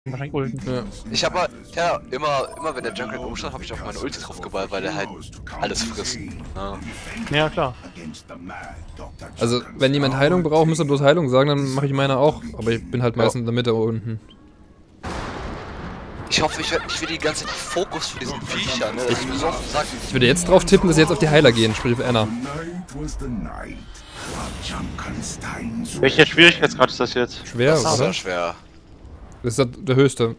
wahrscheinlich ulten. Ja. Ich habe ja immer wenn der Junkrat umstand, habe ich auf meine Ulti drauf geballt, weil der halt alles frisst. Ja. Ja, klar. Also, wenn jemand Heilung braucht, muss er bloß Heilung sagen, dann mache ich meine auch. Aber ich bin halt meistens in der Mitte unten. Ich hoffe, ich werde nicht wieder die ganze Zeit Fokus für diesen Viecher, ne? Das ist mir so oft gesagt. Ich würde jetzt drauf tippen, dass sie jetzt auf die Heiler gehen, sprich auf Anna. Welcher Schwierigkeitsgrad ist das jetzt? Schwer, Das ist oder? ja schwer. Das ist der höchste.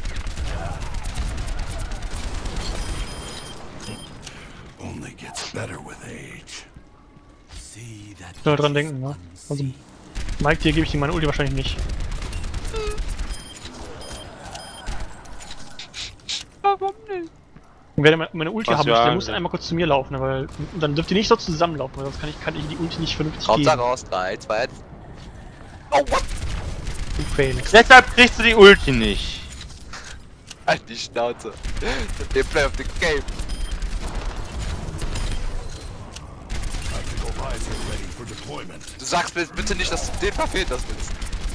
Nur dran denken, ne? Also, Mike, dir gebe ich die meine Ulti wahrscheinlich nicht. Warum nicht? Und wer meine Ulti Was haben ja möchte, der muss angeht. einmal kurz zu mir laufen, ne, weil dann dürft ihr nicht so zusammenlaufen, weil sonst kann ich die Ulti nicht vernünftig geben. Hauptsache raus, 3, 2, 1. Oh, what? Du Felix. Deshalb kriegst du die Ulti nicht. Halt die Schnauze. The play of the game. Du sagst mir bitte nicht, dass du den verfehlt hast willst.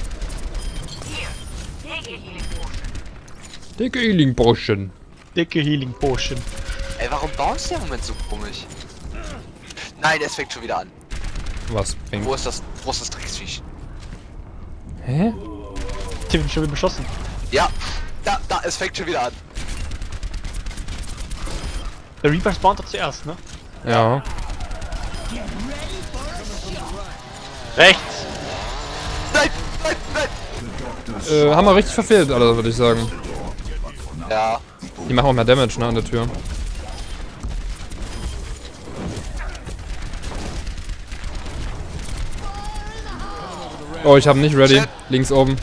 Dicke Healing Potion. Dicke Healing Potion. Ey, warum baust du im Moment so komisch? Nein, es fängt schon wieder an. Was? Pink. Wo ist das Drecksviech? Hä? Tim, schon wieder beschossen. Ja, da, es fängt schon wieder an. Der Reaper spawnt doch zuerst, ne? Ja. Rechts. Nein, nein, nein. Haben wir richtig verfehlt, alle, würde ich sagen. Ja, Die machen auch mehr Damage, ne, an der Tür. Oh, ich habe nicht ready. Shit. Links oben.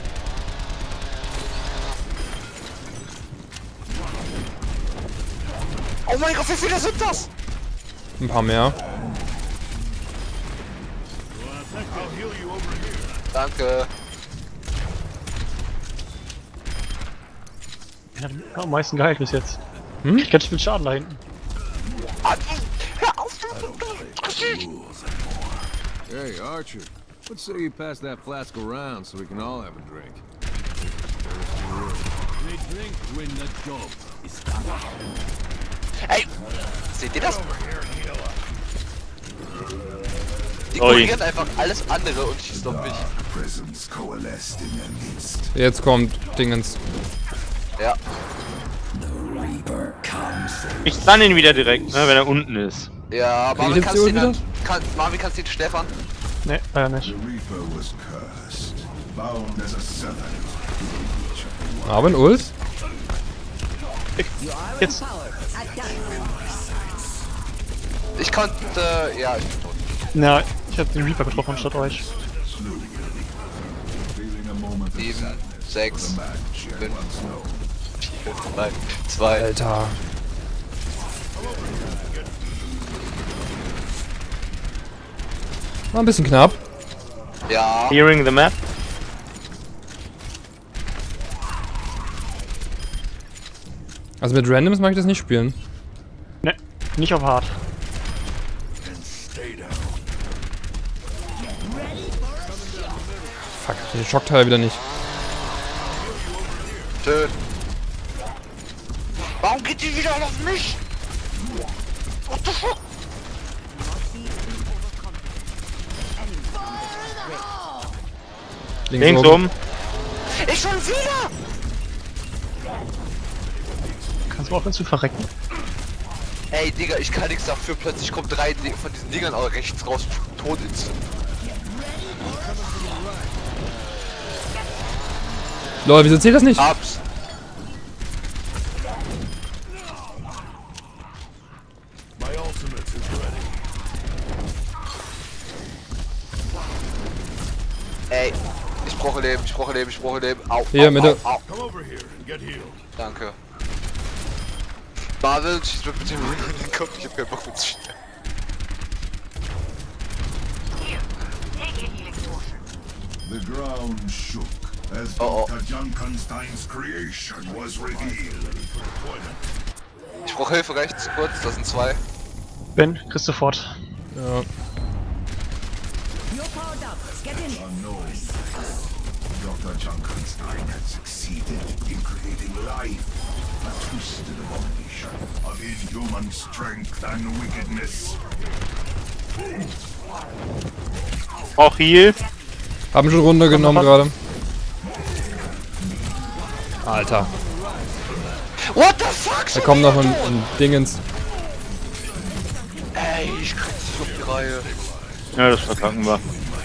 oh mein Gott, wie viele sind das? Ein paar mehr. Danke. Wer hat am meisten geheilt bis jetzt? Hm? Ich kann viel Schaden da hinten. Hör auf! Hey, Archer. Let's say you pass that flask around so we can all have a drink. They drink when the job is done. Ey, seht ihr das? Die Oi. ignorieren einfach alles andere und schießen auf mich. Jetzt kommt Dingens. Ja. Ich stun ihn wieder direkt, ne, wenn er unten ist. Ja, Krieg ich Marvin jetzt kannst die du den Ult dann... Marvin kannst du den Stefan? Ne, nicht. Aber ein Ult? Jetzt. Ich konnte... ja, ich bin tot. Na, ich hab den Reaper getroffen statt euch. 7, 6, 5, 4, 3, 2... Alter. War ein bisschen knapp. Ja. Clearing the map. Also mit Randoms mag ich das nicht spielen. Ne, nicht auf hart. Fuck, den Schockteil wieder nicht. Schön. Warum geht die wieder auf mich? What the fuck? Links oben. Ich schon wieder! Kannst du aufhören zu verrecken? Ey, Digga, ich kann nichts dafür. Plötzlich kommt 3 von diesen Dingern auch rechts raus. Tot ins. Lol, wieso zählt das nicht? Hab's. Ey, ich brauche Leben, ich brauche Leben, ich brauche Leben. Au, Hier, au, Mitte. Au, au. Danke. Marvin, schieß mir bitte in den Kopf, ich hab keinen Bock mit zu schießen. The ground shook as Dr. Junkenstein's creation was revealed. Ich brauche Hilfe rechts, kurz, das sind 2. Ben, kriegst sofort. Ja. Dr. Junkenstein had succeeded in creating life, a twisted abomination of inhuman strength and wickedness. Auch Heal. Haben schon runtergenommen gerade. Alter. What the fuck? Da kommt noch ein Dingens. Ey, ich krieg's nicht auf die Reihe. Ja, das verkacken wir.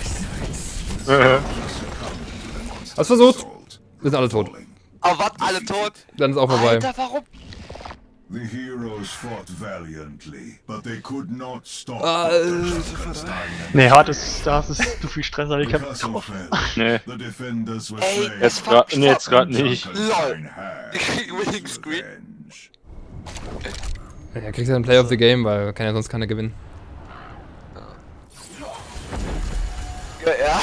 Hast versucht? Wir sind alle tot. Aber was, alle tot? Dann ist auch vorbei. Alter, warum? The heroes fought valiantly, but they could not stop Alter, Junkenstein. Nee, hart ist, da ist es zu viel Stress, aber ich The hab castle fell. Nee. The defenders were Ey, slain. Jetzt gerade nicht. Junkenstein had Ich krieg Winning his Screen. revenge. Ja, kriegst du einen Play of the Game, weil kann ja sonst keiner gewinnen. Ja.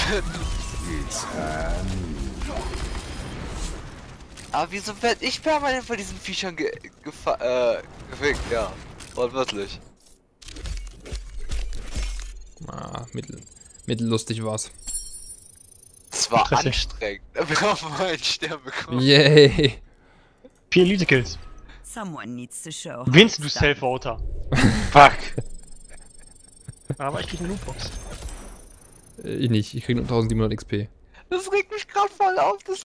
Aber wieso werd ich permanent von diesen Viechern gefickt? Ja, wortwörtlich. Ah, mittellustig war's. Das war Stressig. anstrengend. Wir haben mal einen Stern bekommen. Yay! 4 Elite-Kills. Someone needs to show. Gewinnst du Self-Voter. Fuck. Aber ich krieg eine Lootbox. Ich nicht, ich krieg nur 1700 XP. Das regt mich gerade voll auf, das